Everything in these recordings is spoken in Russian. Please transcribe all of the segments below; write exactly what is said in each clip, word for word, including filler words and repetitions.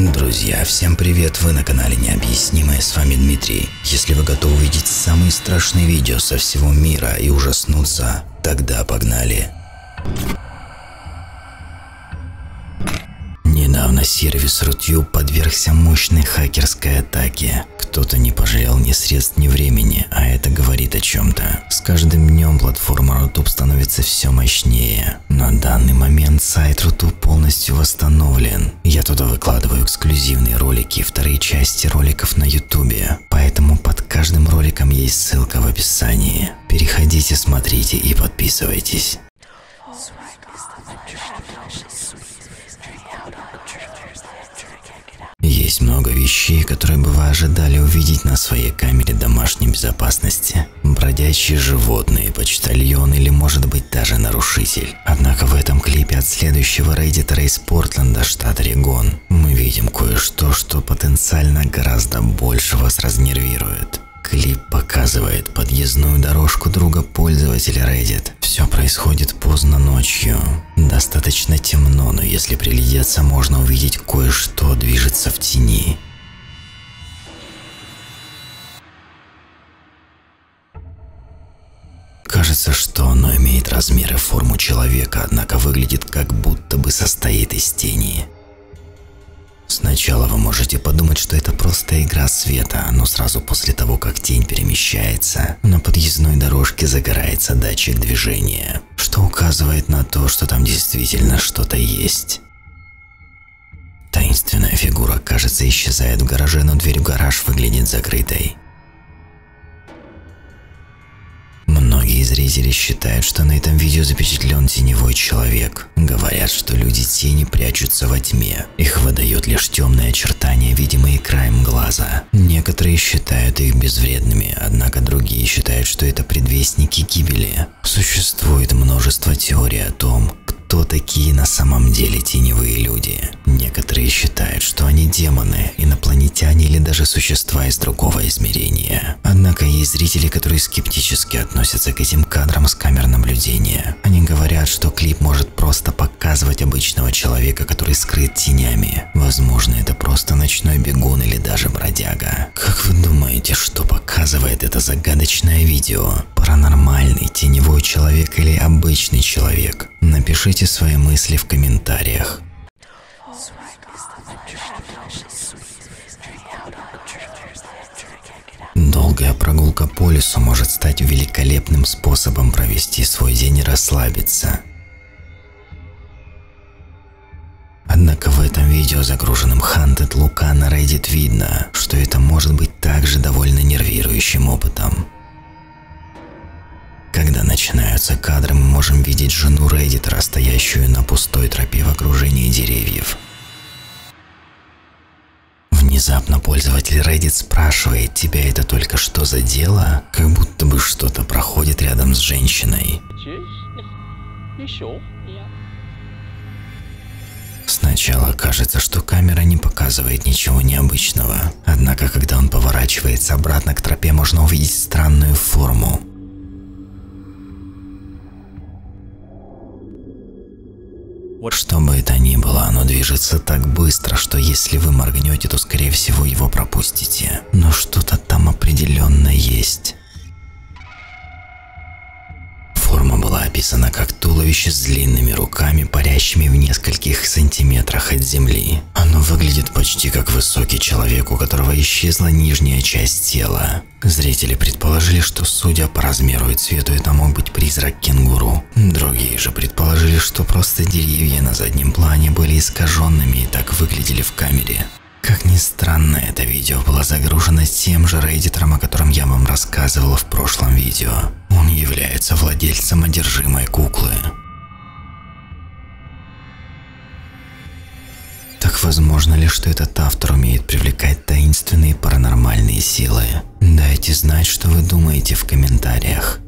Друзья, всем привет, вы на канале Необъяснимое, с вами Дмитрий. Если вы готовы увидеть самые страшные видео со всего мира и ужаснуться, тогда погнали. Недавно сервис Рутюб подвергся мощной хакерской атаке. Кто-то не пожалел ни средств, ни времени, а это говорит о чем-то. С каждым днем платформа Рутюб становится все мощнее. На данный момент сайт Рутюб полностью восстановлен. Я туда выкладываю эксклюзивные ролики и вторые части роликов на Ютубе. Поэтому под каждым роликом есть ссылка в описании. Переходите, смотрите и подписывайтесь. Есть много вещей, которые бы вы ожидали увидеть на своей камере домашней безопасности. Бродячие животные, почтальон или может быть даже нарушитель. Однако в этом клипе от следующего рейдитора из Портленда, штат Орегон, мы видим кое-что, что потенциально гораздо больше вас разнервирует. Клип показывает подъездную дорожку друга пользователя Reddit. Все происходит поздно ночью. Достаточно темно, но если приглядеться, можно увидеть кое-что движется в тени. Кажется, что оно имеет размер и форму человека, однако выглядит как будто бы состоит из тени. Сначала вы можете подумать, что это просто игра света, но сразу после того, как тень перемещается, на подъездной дорожке загорается датчик движения, что указывает на то, что там действительно что-то есть. Таинственная фигура, кажется, исчезает в гараже, но дверь в гараж выглядит закрытой. Многие зрители считают, что на этом видео запечатлен теневой человек. Говорят, что люди-тени прячутся во тьме. Их выдает лишь темные очертания, видимые краем глаза. Некоторые считают их безвредными, однако другие считают, что это предвестники гибели. Существует множество теорий о том, кто такие на самом деле теневые люди. Некоторые считают, что они демоны, инопланетяне или даже существа из другого измерения. Однако есть зрители, которые скептически относятся к этим кадрам с камер наблюдения. Они говорят, что клип может просто показывать обычного человека, который скрыт тенями. Возможно, это просто ночной бегун или даже бродяга. Как вы думаете, что показывает это загадочное видео? Паранормальный, теневой человек или обычный человек? Напишите свои мысли в комментариях. Долгая прогулка по лесу может стать великолепным способом провести свой день и расслабиться. Однако в этом видео, загруженном Haunted Luca на Reddit, видно, что это может быть также довольно нервирующим опытом. Когда начинаются кадры, мы можем видеть жену Реддитора, стоящую на пустой тропе в окружении деревьев. Внезапно пользователь Reddit спрашивает: тебя это только что задело? Как будто бы что-то проходит рядом с женщиной. Сначала кажется, что камера не показывает ничего необычного. Однако, когда он поворачивается обратно к тропе, можно увидеть странную форму. Что бы это ни было, оно движется так быстро, что если вы моргнете, то скорее всего его пропустите. Но что-то там определенно есть. Форма была описана как туловище с длинными руками, парящими в нескольких сантиметрах от земли. Оно выглядит почти как высокий человек, у которого исчезла нижняя часть тела. Зрители предположили, что, судя по размеру и цвету, это мог быть призрак кенгуру. Другие же предположили, что просто деревья на заднем плане были искаженными и так выглядели в камере. Как ни странно, это видео было загружено тем же рейдитором, о котором я вам рассказывал в прошлом видео. Он является владельцем одержимой куклы. Так возможно ли, что этот автор умеет привлекать таинственные паранормальные силы? Дайте знать, что вы думаете в комментариях.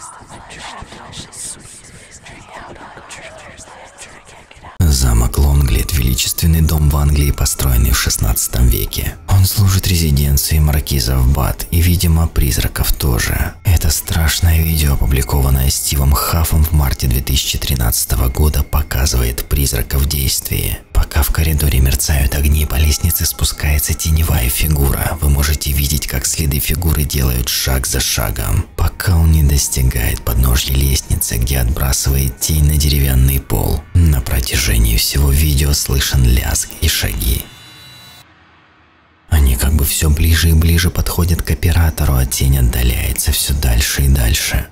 Замок Лонг выглядит величественный дом в Англии, построенный в шестнадцатом веке. Он служит резиденцией маркизов Бат и, видимо, призраков тоже. Это страшное видео, опубликованное Стивом Хаффом в марте две тысячи тринадцатого года, показывает призрака в действии. Пока в коридоре мерцают огни, по лестнице спускается теневая фигура. Вы можете видеть, как следы фигуры делают шаг за шагом, пока он не достигает подножья лестницы, где отбрасывает тень на деревянный пол. На протяжении всего видео слышен лязг и шаги. Они как бы все ближе и ближе подходят к оператору, а тень отдаляется все дальше и дальше.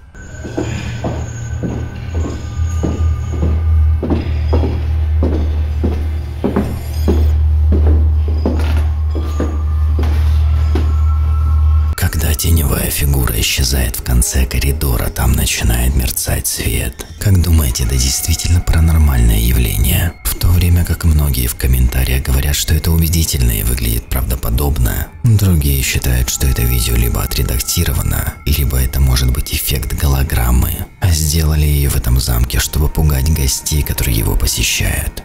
Когда теневая фигура исчезает в конце коридора, там начинает мерцать свет. Как думаете, это действительно паранормальное явление? В то время как многие в комментариях говорят, что это убедительно и выглядит правдоподобно, другие считают, что это видео либо отредактировано, либо это может быть эффект голограммы, а сделали ее в этом замке, чтобы пугать гостей, которые его посещают.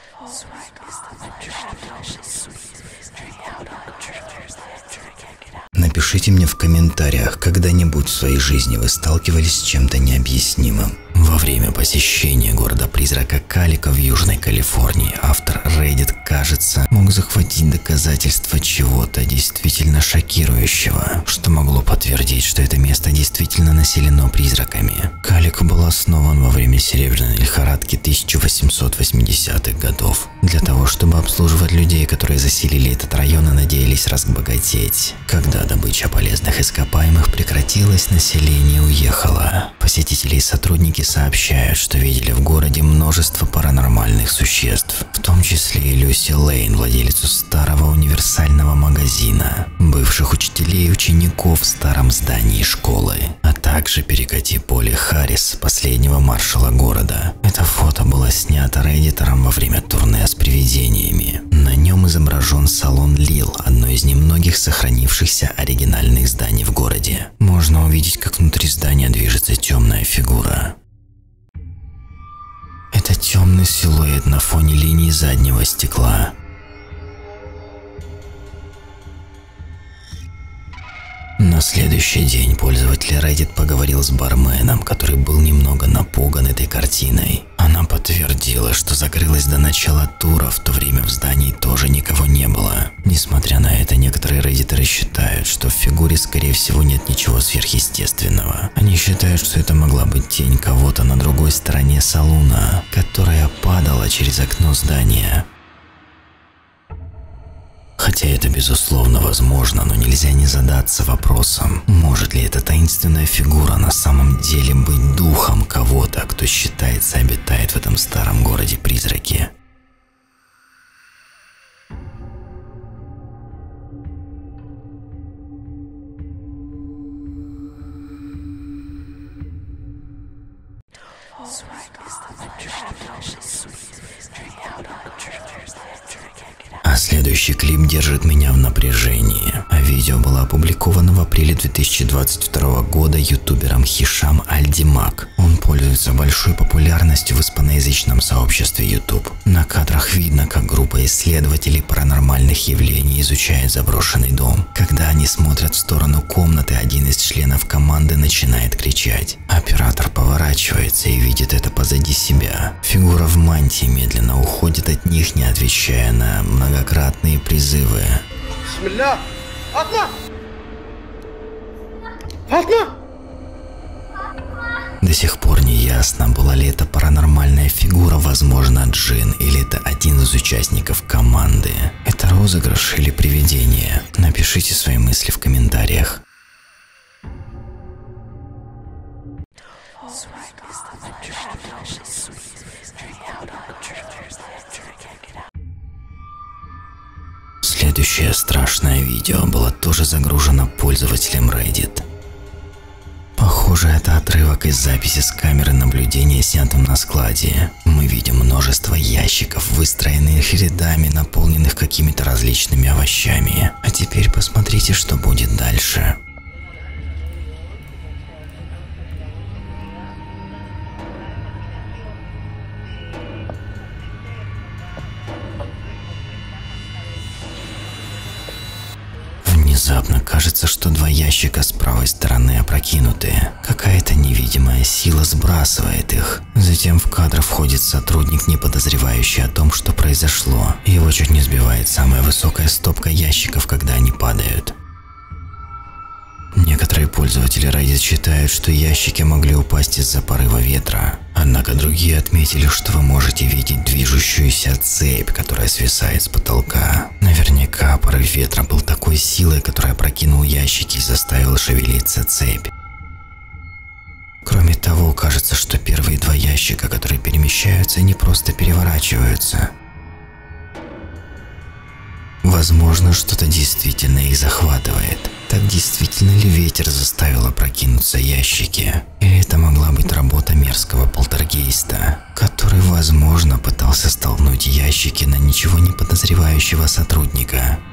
Напишите мне в комментариях, когда-нибудь в своей жизни вы сталкивались с чем-то необъяснимым. Во время посещения города-призрака Калико в Южной Калифорнии автор Reddit, кажется, мог захватить доказательства чего-то действительно шокирующего, что могло подтвердить, что это место действительно населено призраками. Калико был основан во время серебряной лихорадки тысяча восемьсот восьмидесятых годов для того, чтобы обслуживать людей, которые заселили этот район и надеялись разбогатеть. Когда добыча полезных ископаемых прекратилась, население уехало. Посетители и сотрудники сообщают, что видели в городе множество паранормальных существ, в том числе и Люси Лейн, владелицу старого универсального магазина, бывших учителей и учеников в старом здании школы, а также Перекати Поли Харрис, последнего маршала города. Это фото было снято реддитором во время турне с привидениями. На нем изображен салон Лил, одно из немногих сохранившихся оригинальных зданий в городе. Можно увидеть, как внутри здания движется темная фигура. Это темный силуэт на фоне линии заднего стекла. На следующий день пользователь Reddit поговорил с барменом, который был немного напуган этой картиной. Она подтвердила, что закрылась до начала тура, в то время в здании тоже никого не было. Несмотря на это, некоторые реддиторы считают, что в фигуре скорее всего нет ничего сверхъестественного. Они считают, что это могла быть тень кого-то на другой стороне салуна, которая падала через окно здания. Хотя это безусловно возможно, но нельзя не задаться вопросом, может ли эта таинственная фигура на самом деле быть духом кого-то, кто считается обитает в этом старом городе-призраке. А следующий клип держит меня в напряжении. А видео было опубликовано в апреле две тысячи двадцать второго года ютубером Хишам Аль-Димак. Он пользуется большой популярностью в испаноязычном сообществе YouTube. На кадрах видно, как группа исследователей паранормальных явлений изучает заброшенный дом. Когда они смотрят в сторону комнаты, один из членов команды начинает кричать. Оператор поворачивается и видит это позади себя. Фигура в мантии медленно уходит от них, не отвечая на многократные призывы. До сих пор не ясно, была ли это паранормальная фигура, возможно, джин, или это один из участников команды. Это розыгрыш или привидение? Напишите свои мысли в комментариях. Следующее страшное видео было тоже загружено пользователем Reddit. Похоже, это отрывок из записи с камеры наблюдения, снятым на складе. Мы видим множество ящиков, выстроенных рядами, наполненных какими-то различными овощами. А теперь посмотрите, что будет дальше. Внезапно кажется, что два ящика с правой стороны опрокинуты. Какая-то невидимая сила сбрасывает их. Затем в кадр входит сотрудник, не подозревающий о том, что произошло. Его чуть не сбивает самая высокая стопка ящиков, когда они падают. Некоторые пользователи Reddit считают, что ящики могли упасть из-за порыва ветра. Однако другие отметили, что вы можете видеть движущуюся цепь, которая свисает с потолка. Наверняка порыв ветра был такой силой, которая опрокинул ящики и заставила шевелиться цепь. Кроме того, кажется, что первые два ящика, которые перемещаются, не просто переворачиваются. Возможно, что-то действительно их захватывает. Так действительно ли ветер заставил опрокинуться ящики? Или это могла быть работа мерзкого полтергейста, который, возможно, пытался столкнуть ящики на ничего не подозревающего сотрудника?